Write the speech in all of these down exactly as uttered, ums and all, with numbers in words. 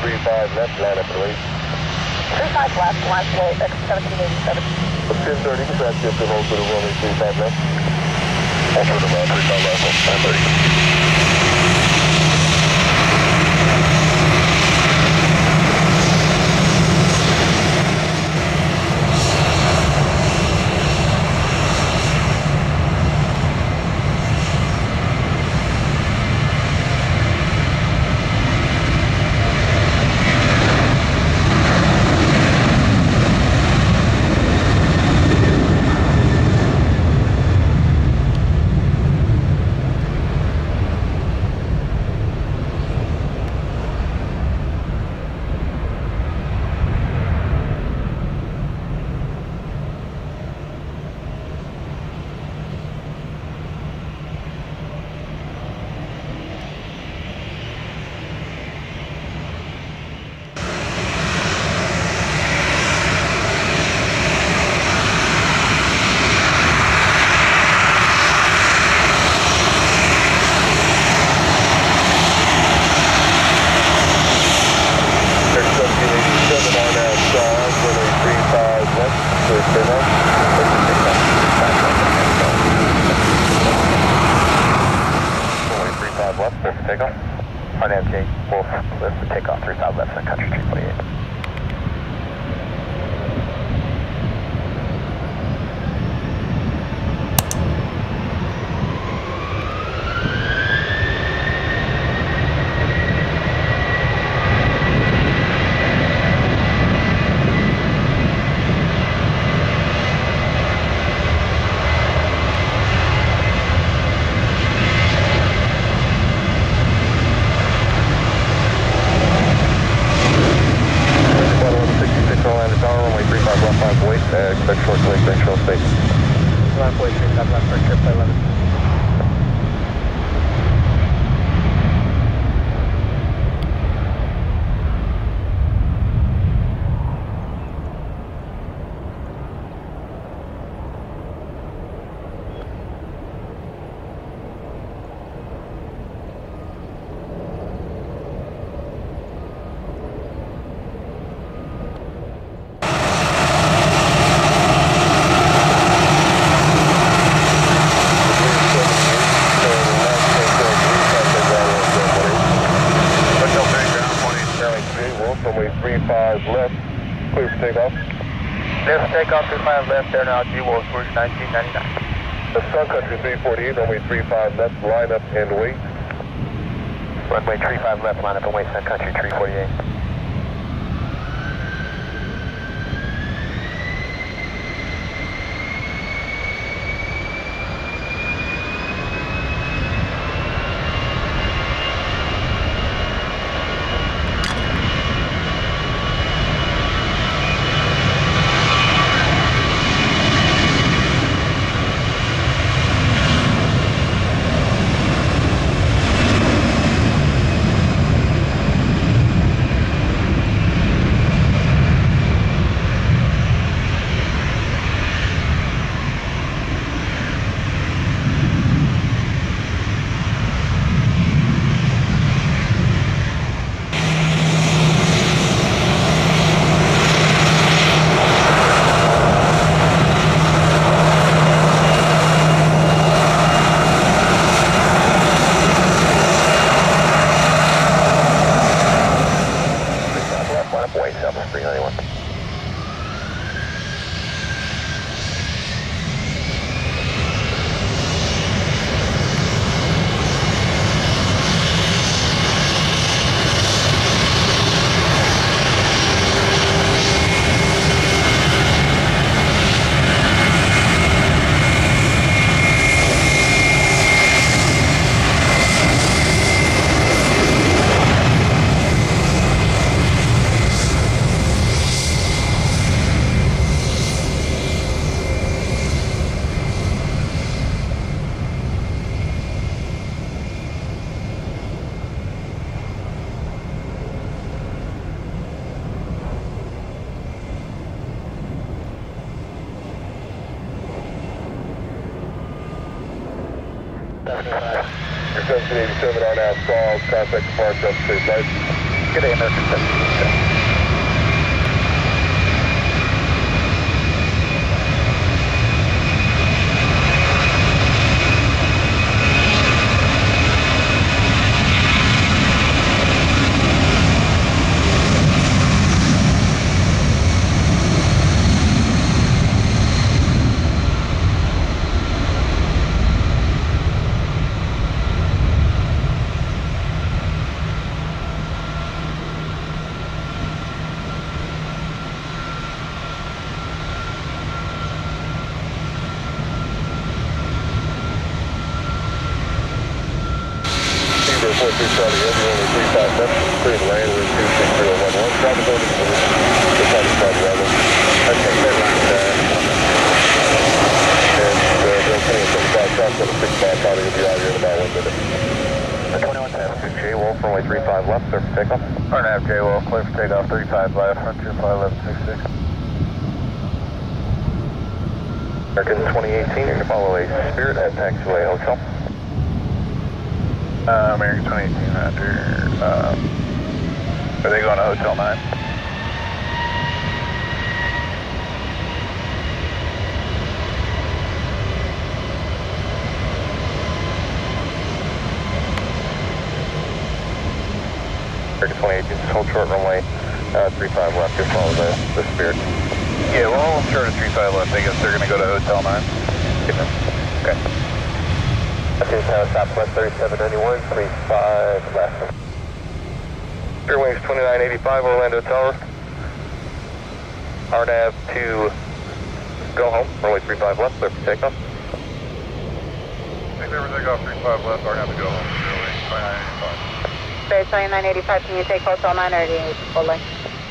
three five left, line up and wait. three five left, line to wait, seventeen eighty-seven. ten thirty, dispatch shift to hold to the runway three five left. Hold to the runway three five left, ten thirty. Takeoff. R N A V J, Wolf, lift for takeoff, three five left, Sun Country three forty-eight. Expect short delay, control space. Line forty, three five left, first trip, eleven. three five left, clear for takeoff. Clear for takeoff, three five left, there now, G Wolf, Rouge nineteen ninety-nine. The Sun Country three forty-eight, runway three five left, line up and wait. Runway three five left, line up and wait, Sun Country three forty-eight. Your seventeen eighty-seven on out, stall, contact departure, upstate flight. Good day, American seventeen. four three Charlie, India, only three five left, clear the land, we're two six zero one one, traffic over to the Charlie Charlie level. Okay, clear line, uh, and, uh, Bill Kenny, seventy-five, South, six five, Charlie, will be out here in about one minute. twenty-one ten, J Wolf, runway three five left, clear for takeoff. Four and a half J Wolf, clear for takeoff, three five left, front two five eleven six six. American twenty eighteen, you're going to follow a Spirit at Taxiway Hotel. Uh, American twenty eighteen, Roger. Uh, are they going to Hotel nine? American twenty eighteen, just hold short runway uh, three five left, just follow the, the Spirit. Yeah, well, hold short of three five left. I guess they're going to go to Hotel nine. Okay. Okay, now Southwest thirty-seven ninety-one, three five left. Spirit wings twenty-nine eighty-five, Orlando Tower. R nav to go home, runway three five left, clear for takeoff. Clear for takeoff, three five left, R nav to go home, twenty-nine eighty-five. Spirit twenty-nine eighty-five, can you take Hotel nine or do you need full length?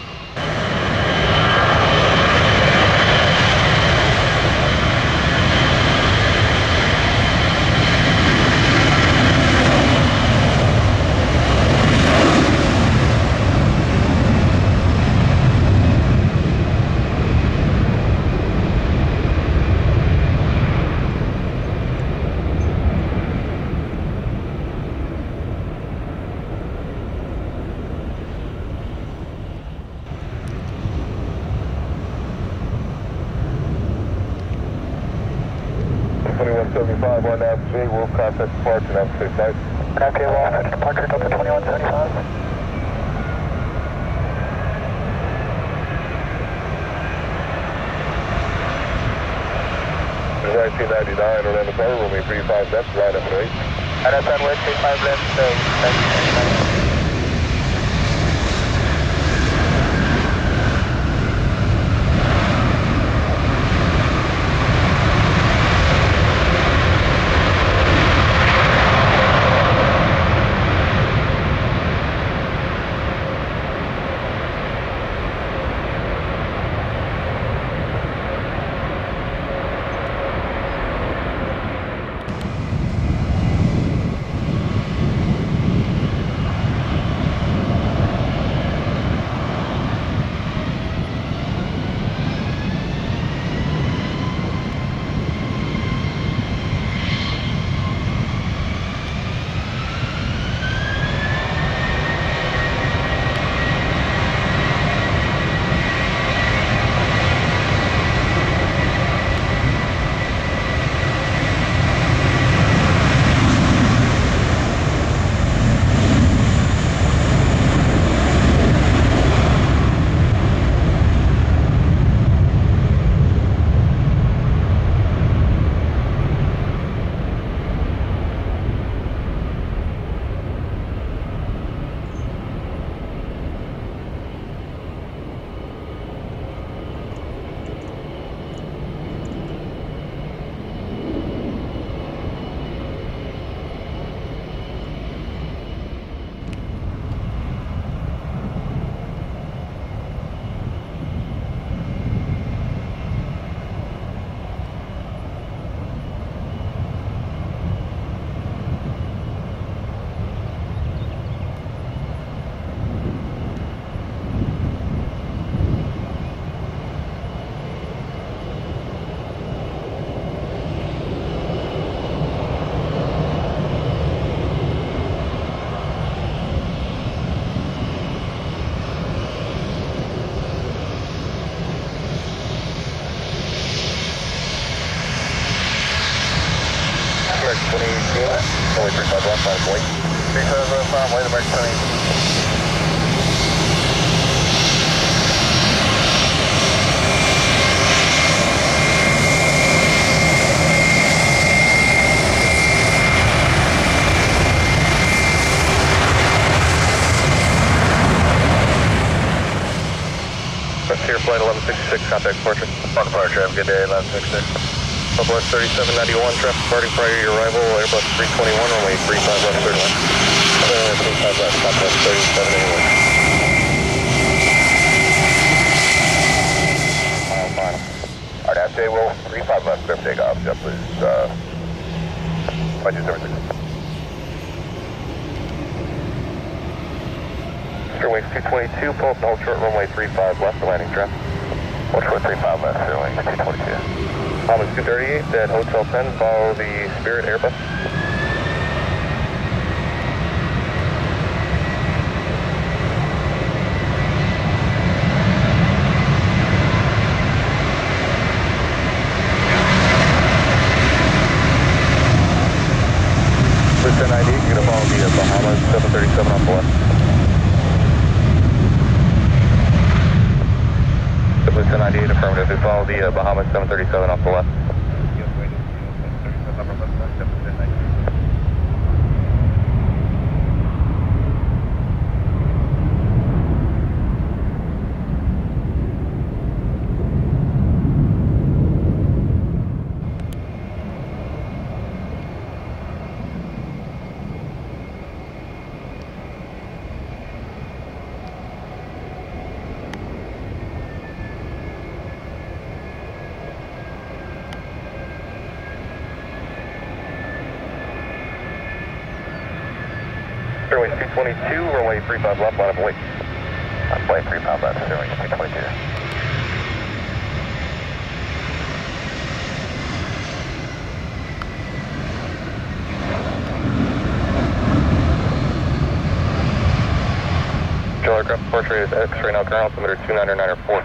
twenty-one seventy-five, one nav J Wolf, contact departure, nav safe flight. Nav J Wolf, departure Delta twenty-one seventy-five. nineteen ninety-nine, Orlando Tower, runway three five left, line up and eight. And that's on West three five left, so nineteen ninety-nine. three five left on, way to Mark twenty. Here, flight eleven sixty-six, contact departure. On departure, have a good day, eleven sixty-six. Southwest thirty-seven ninety-one, traffic departing prior to your arrival, Airbus three twenty-one, runway three five left, thirty-one. Runway three five left, Southwest thirty-seven ninety-one. Final, final. Alright, after they will, three five left, clear for takeoff, jet please, uh, five two seven six. Wings two twenty-two, pull up the hold short, runway three five left, for landing traffic. Hold short three five left, Wings two twenty-two. Thomas two thirty-eight, at Hotel ten, follow the Spirit Airbus. Listen I D, you're going to follow the Bahamas seven thirty-seven off the left. Listen ninety-eight, affirmative. They follow the uh, Bahamas seven thirty-seven off the left. Fairway two twenty-two, runway three five left, line of wait. I'm flight three five left, Fairway two twenty-two. Control aircraft departure rate is X, right now current altimeter two nine nine four.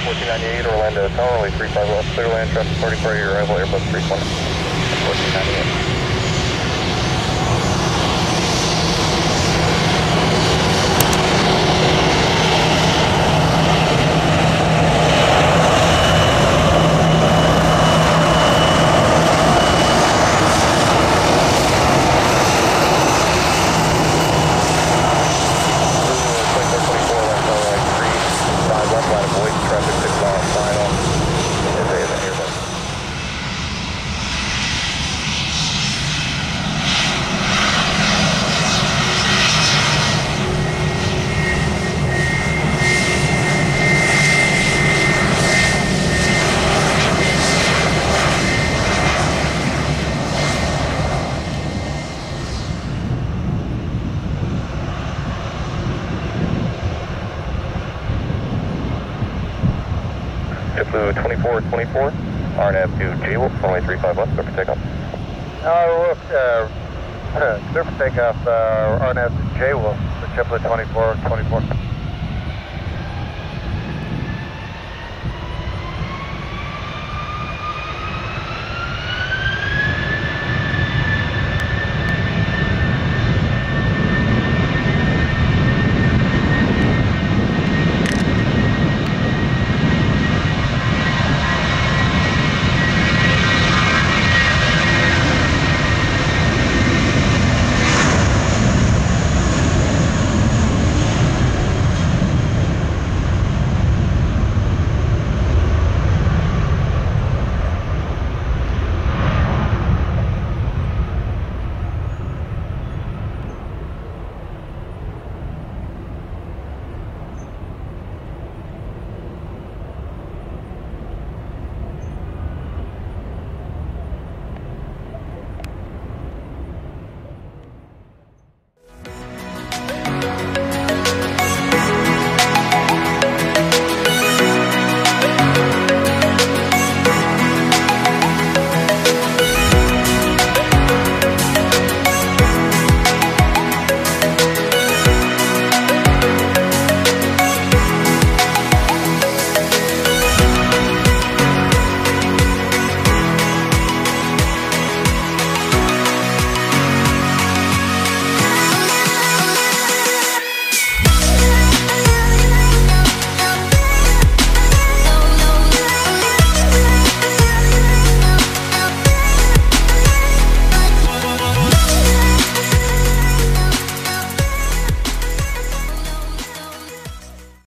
fourteen ninety-eight, Orlando, Tower, runway three five left, clear land, traffic party for your arrival, Airbus three twenty. fourteen ninety-eight. JetBlue twenty-four twenty-four, R N A V to J-Wolf, runway three five left, clear for takeoff. Uh, uh, clear for takeoff, uh, R N A V to J-Wolf, JetBlue twenty-four twenty-four.